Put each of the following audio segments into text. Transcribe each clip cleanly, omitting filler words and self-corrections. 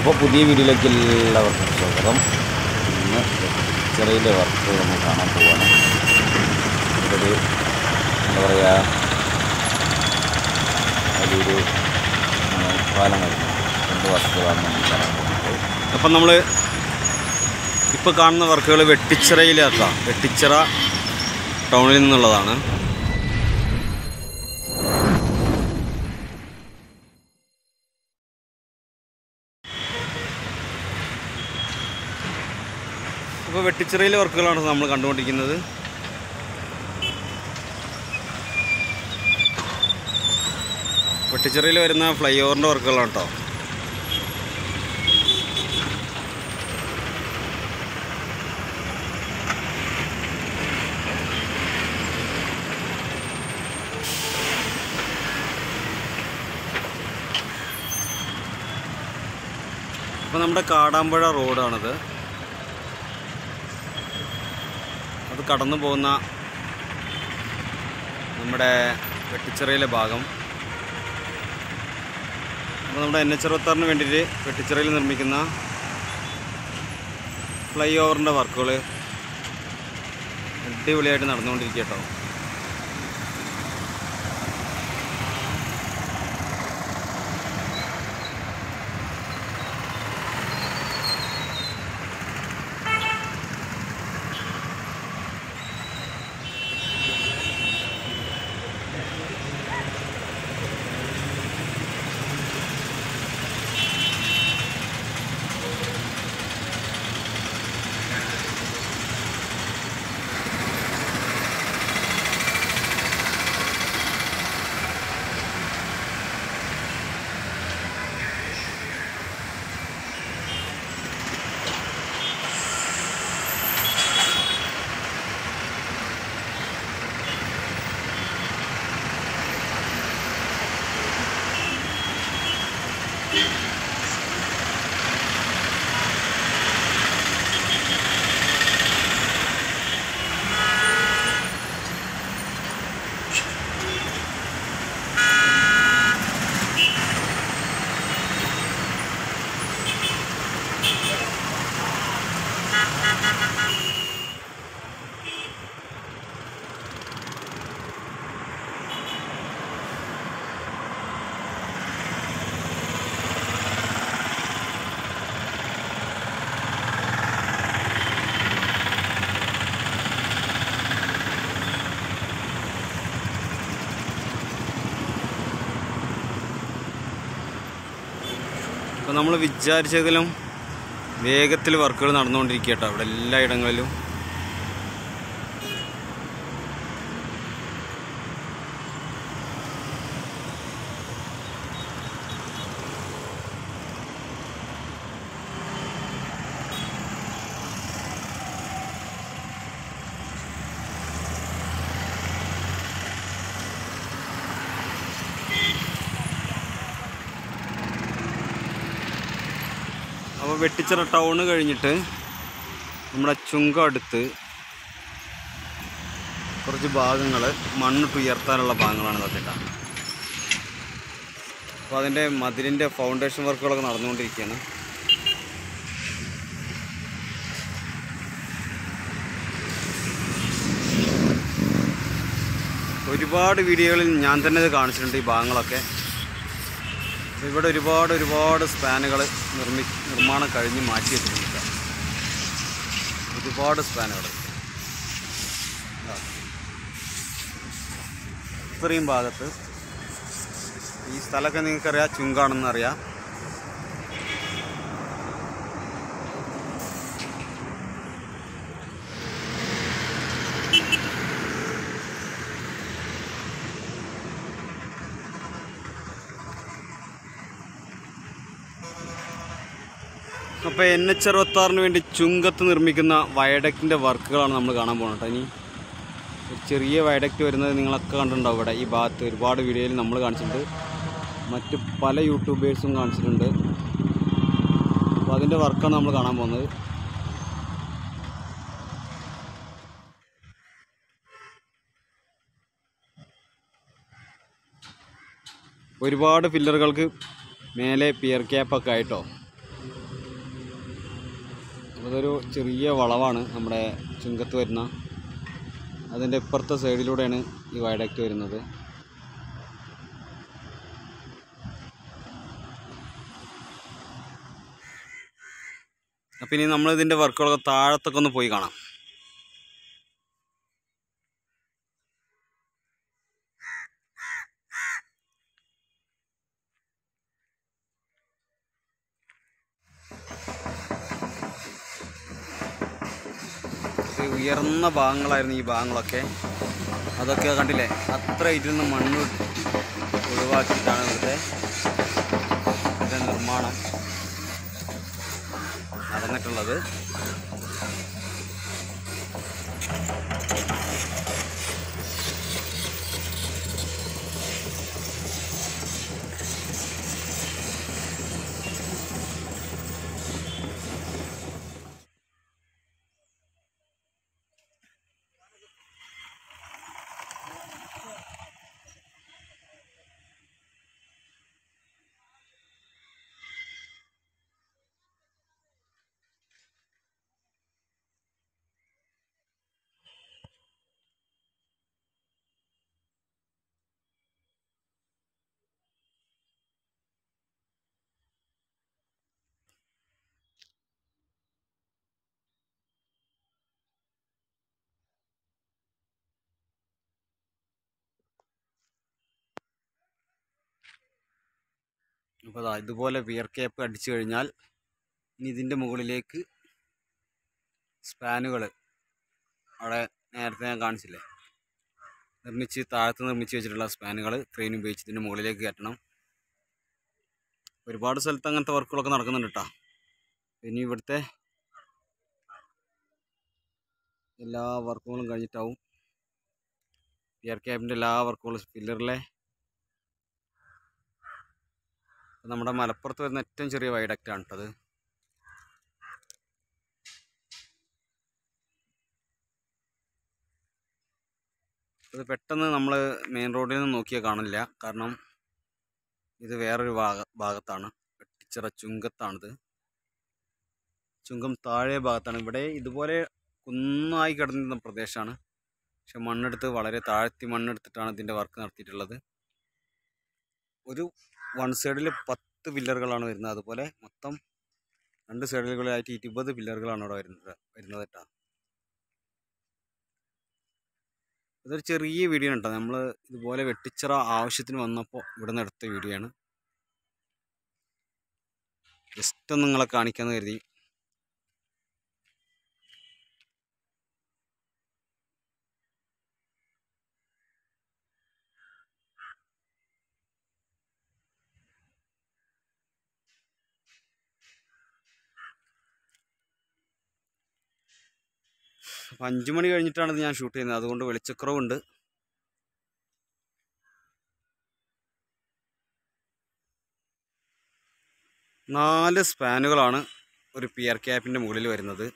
അപ്പോൾ പുതിയ വീഡിയോയിലേക്ക് എല്ലാവർക്കും സ്വാഗതം. ഇന്ന് ചെറിയ വർക്ക് നമ്മൾ കാണാൻ പോവുകയാണ്. ഇതൊരു എന്താ പറയുക, വലിയൊരു പാലം കഴിഞ്ഞു രണ്ട് വർക്കുകളാണ് നമ്മൾ കാണാൻ പോകുന്നത്. അപ്പം നമ്മൾ ഇപ്പോൾ കാണുന്ന വർക്കുകൾ വെട്ടിച്ചിറയിലേക്കാം. വെട്ടിച്ചിറ ടൗണിൽ നിന്നുള്ളതാണ്. ഇപ്പോൾ വെട്ടിച്ചിറയിലെ വർക്കുകളാണ് നമ്മൾ കണ്ടുകൊണ്ടിരിക്കുന്നത്. വെട്ടിച്ചിറയിൽ വരുന്ന ഫ്ലൈ ഓവറിൻ്റെ വർക്കുകളാണ് കേട്ടോ. അപ്പോൾ നമ്മുടെ കാടാമ്പുഴ റോഡാണിത്. അത് കടന്നു പോകുന്ന നമ്മുടെ വെട്ടിച്ചിറയിലെ ഭാഗം. അപ്പോൾ നമ്മുടെ NH-66 വേണ്ടിയിട്ട് വെട്ടിച്ചിറയിൽ നിർമ്മിക്കുന്ന ഫ്ലൈ ഓവറിൻ്റെ വർക്കുകൾ അടിപൊളിയായിട്ട് നടന്നുകൊണ്ടിരിക്കുക കേട്ടോ. അപ്പോൾ നമ്മൾ വിചാരിച്ചതിലും വേഗത്തിൽ വർക്കുകൾ നടന്നുകൊണ്ടിരിക്കുക കേട്ടോ ഇവിടെ എല്ലായിടങ്ങളിലും. അപ്പോൾ വെട്ടിച്ചിറ ടൗണ് കഴിഞ്ഞിട്ട് നമ്മുടെ ചുങ്കം അടുത്ത് കുറച്ച് ഭാഗങ്ങൾ മണ്ണിട്ട് ഉയർത്താനുള്ള ഭാഗങ്ങളാണ് ഇതൊക്കെ കേട്ടോ. അപ്പോൾ അതിൻ്റെ മതിലിൻ്റെ ഫൗണ്ടേഷൻ വർക്കുകളൊക്കെ നടന്നുകൊണ്ടിരിക്കുകയാണ്. ഒരുപാട് വീഡിയോകളിൽ ഞാൻ തന്നെ ഇത് കാണിച്ചിട്ടുണ്ട് ഈ ഭാഗങ്ങളൊക്കെ. ഇവിടെ ഒരുപാട് സ്പാനുകൾ നിർമ്മാണം കഴിഞ്ഞ് മാറ്റി വെച്ചിട്ടുണ്ട്. ഒരുപാട് സ്പാനുകൾ ഇത്രയും ഭാഗത്ത്. ഈ സ്ഥലമൊക്കെ നിങ്ങൾക്കറിയാം, ചുങ്കാണെന്നറിയാം. അപ്പോൾ NH-66 വേണ്ടി ചുങ്കത്ത് നിർമ്മിക്കുന്ന വയഡക്റ്റിൻ്റെ വർക്കുകളാണ് നമ്മൾ കാണാൻ പോകുന്നത് കേട്ടോ. ഇനി ചെറിയ വയഡക്റ്റ് വരുന്നത് നിങ്ങളൊക്കെ കണ്ടിട്ടുണ്ടാവും. ഇവിടെ ഈ ഭാഗത്ത് ഒരുപാട് വീഡിയോയിൽ നമ്മൾ കാണിച്ചിട്ടുണ്ട്, മറ്റ് പല യൂട്യൂബേഴ്സും കാണിച്ചിട്ടുണ്ട്. അപ്പോൾ അതിൻ്റെ വർക്കാണ് നമ്മൾ കാണാൻ പോകുന്നത്. ഒരുപാട് ഫില്ലറുകൾക്ക് മേലെ പിയർ ക്യാപ്പൊക്കെ ആയിട്ടോ. അതൊരു ചെറിയ വളവാണ് നമ്മുടെ ചുങ്കത്ത് വരുന്ന. അതിൻ്റെ ഇപ്പുറത്തെ സൈഡിലൂടെയാണ് ഈ വയഡക്റ്റ് വരുന്നത്. അപ്പം ഇനി നമ്മളിതിൻ്റെ വർക്കുകളൊക്കെ താഴത്തൊക്കെ ഒന്ന് പോയി കാണാം. ഉയർന്ന ഭാഗങ്ങളായിരുന്നു ഈ ഭാഗങ്ങളൊക്കെ. അതൊക്കെ കണ്ടില്ലേ, അത്ര ഇരുന്ന് മണ്ണ് ഒഴിവാക്കിയിട്ടാണ് ഇവിടുത്തെ നിർമ്മാണം നടന്നിട്ടുള്ളത്. അപ്പോൾ ഇതുപോലെ പിയർ ക്യാപ്പ് അടിച്ചു കഴിഞ്ഞാൽ ഇനി ഇതിൻ്റെ മുകളിലേക്ക് സ്പാനുകൾ അവിടെ നേരത്തെ ഞാൻ കാണിച്ചില്ലേ, താഴത്ത് നിർമ്മിച്ച് വെച്ചിട്ടുള്ള സ്പാനുകൾ ക്രെയിൻ ഉപയോഗിച്ച് ഇതിൻ്റെ മുകളിലേക്ക് കയറ്റണം. ഒരുപാട് സ്ഥലത്ത് അങ്ങനത്തെ വർക്കുകളൊക്കെ നടക്കുന്നുണ്ട് കേട്ടോ. ഇനി ഇവിടുത്തെ എല്ലാ വർക്കുകളും കഴിഞ്ഞിട്ടാവും പിയർ ക്യാപ്പിൻ്റെ എല്ലാ വർക്കുകളും. പില്ലറിലെ നമ്മുടെ മലപ്പുറത്ത് വരുന്ന ഏറ്റവും ചെറിയ വൈഡക്റ്റാണ് കേട്ടത്. ഇത് പെട്ടെന്ന് നമ്മൾ മെയിൻ റോഡിൽ നിന്ന് നോക്കിയാൽ കാണില്ല, കാരണം ഇത് വേറൊരു ഭാഗത്താണ്. വെട്ടിച്ചിറ ചുങ്കത്താണിത്. ചുങ്കം താഴെ ഭാഗത്താണ്. ഇവിടെ ഇതുപോലെ കുന്നായി കിടന്നിരുന്ന പ്രദേശമാണ്. പക്ഷെ മണ്ണെടുത്ത് വളരെ താഴ്ത്തി മണ്ണെടുത്തിട്ടാണ് ഇതിൻ്റെ വർക്ക് നടത്തിയിട്ടുള്ളത്. ഒരു വൺ സൈഡിൽ 10 പില്ലറുകളാണ് വരുന്നത്. അതുപോലെ മൊത്തം 2 സൈഡുകളിലായിട്ട് 20 പില്ലറുകളാണ് അവിടെ വരുന്നത് കേട്ടോ. ഇതൊരു ചെറിയ വീഡിയോ ആണ് കേട്ടോ. നമ്മൾ ഇതുപോലെ വെട്ടിച്ചിറ ആവശ്യത്തിന് വന്നപ്പോൾ ഇവിടെ നിന്ന് എടുത്ത വീഡിയോ ആണ്. ജസ്റ്റ് ഒന്ന് നിങ്ങളെ കാണിക്കാമെന്ന് കരുതി. അപ്പോൾ 5 മണി കഴിഞ്ഞിട്ടാണ് ഇത് ഞാൻ ഷൂട്ട് ചെയ്യുന്നത്. അതുകൊണ്ട് വെളിച്ചക്കുറവുണ്ട്. നാല് സ്പാനുകളാണ് ഒരു പിയർ ക്യാപ്പിൻ്റെ മുകളിൽ വരുന്നത്.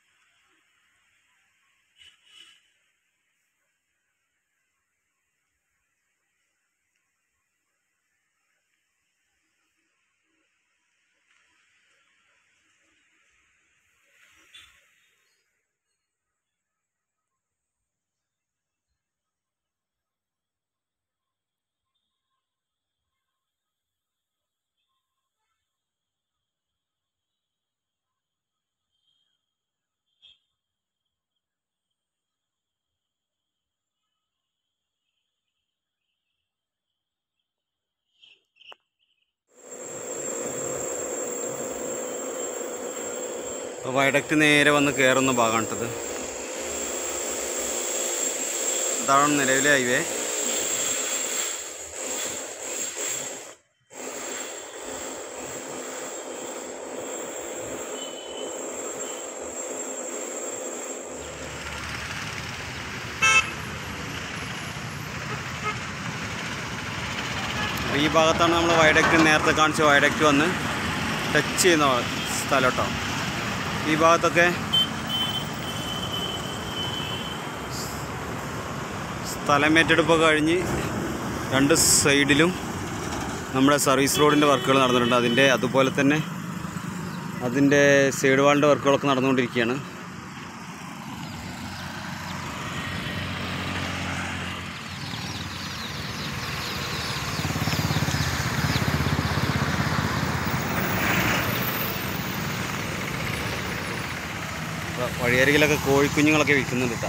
വയഡക്റ്റ് നേരെ വന്ന് കയറുന്ന ഭാഗമാണിട്ടത്. ഇതാണ് നിലവിലെ ഹൈവേ. ഈ ഭാഗത്താണ് നമ്മൾ വയഡക്റ്റ് നേരത്തെ കാണിച്ച വയഡക്റ്റ് വന്ന് ടച്ച് ചെയ്യുന്ന സ്ഥലം കേട്ടോ. ഈ ഭാഗത്തൊക്കെ സ്ഥലമേറ്റെടുപ്പൊക്കെ കഴിഞ്ഞ് 2 സൈഡിലും നമ്മുടെ സർവീസ് റോഡിൻ്റെ വർക്കുകൾ നടന്നിട്ടുണ്ട്. അതുപോലെ തന്നെ അതിൻ്റെ സൈഡ് വാളിൻ്റെ വർക്കുകളൊക്കെ നടന്നുകൊണ്ടിരിക്കുകയാണ്. വഴിയരികിലൊക്കെ കോഴിക്കുഞ്ഞുങ്ങളൊക്കെ വിൽക്കുന്നുണ്ട് കേട്ടോ.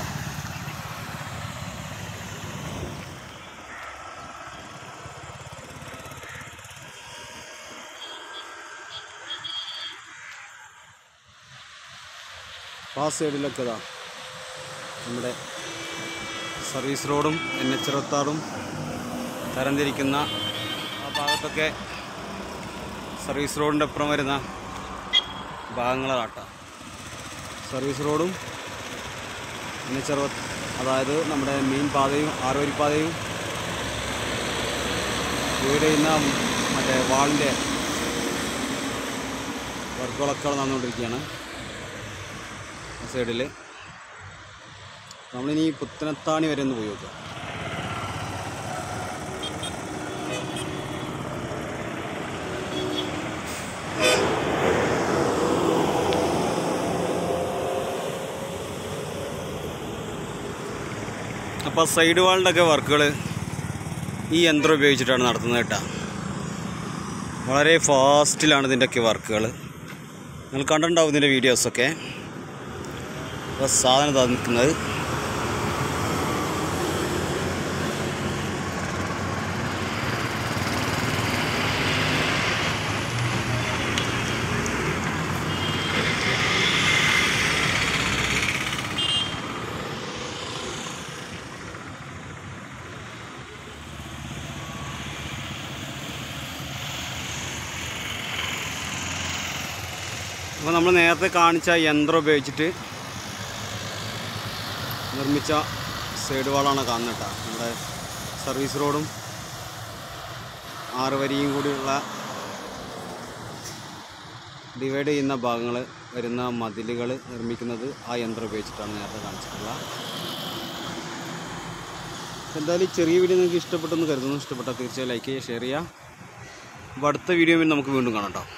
ആ സൈഡിലൊക്കെ ഇതാ നമ്മുടെ സർവീസ് റോഡും NH-66 തരംതിരിക്കുന്ന ആ ഭാഗത്തൊക്കെ സർവീസ് റോഡിൻ്റെ അപ്പുറം വരുന്ന ഭാഗങ്ങളാട്ടോ. സർവീസ് റോഡും NH-60, അതായത് നമ്മുടെ മെയിൻ പാതയും ആറുവരിപ്പാതയും ഡിവൈഡ് ചെയ്യുന്ന മറ്റേ വാളിൻ്റെ വർക്കുകളൊക്കെ നടന്നുകൊണ്ടിരിക്കുകയാണ് ആ സൈഡിൽ. നമ്മളിനി പുത്തനത്താണി വരെ ഒന്ന് പോയി നോക്കാം. അപ്പോൾ സൈഡ് വാളിൻ്റെയൊക്കെ വർക്കുകൾ ഈ യന്ത്രം ഉപയോഗിച്ചിട്ടാണ് നടത്തുന്നത് കേട്ടോ. വളരെ ഫാസ്റ്റിലാണ് ഇതിൻ്റെയൊക്കെ വർക്കുകൾ. നിങ്ങൾ കണ്ടിട്ടുണ്ടാവും ഇതിൻ്റെ വീഡിയോസൊക്കെ. അപ്പോൾ സാധനം തന്നിരിക്കുന്നത് അപ്പോൾ നമ്മൾ നേരത്തെ കാണിച്ച യന്ത്രം ഉപയോഗിച്ചിട്ട് നിർമ്മിച്ച സൈഡ് വാളാണ് കാണുന്നത് കേട്ടോ. നമ്മുടെ സർവീസ് റോഡും 6 വരിയും കൂടിയുള്ള ഡിവൈഡ് ചെയ്യുന്ന ഭാഗങ്ങൾ വരുന്ന മതിലുകൾ നിർമ്മിക്കുന്നത് ആ യന്ത്രം ഉപയോഗിച്ചിട്ടാണ് നേരത്തെ കാണിച്ചിട്ടുള്ളത്. എന്തായാലും ഈ ചെറിയ വീഡിയോ നിങ്ങൾക്ക് ഇഷ്ടപ്പെട്ടെന്ന് കരുതുന്നു. ഇഷ്ടപ്പെട്ടാൽ തീർച്ചയായും ലൈക്ക് ചെയ്യുക, ഷെയർ ചെയ്യുക. അപ്പോൾ അടുത്ത വീഡിയോയിൽ നമുക്ക് വീണ്ടും കാണാം കേട്ടോ.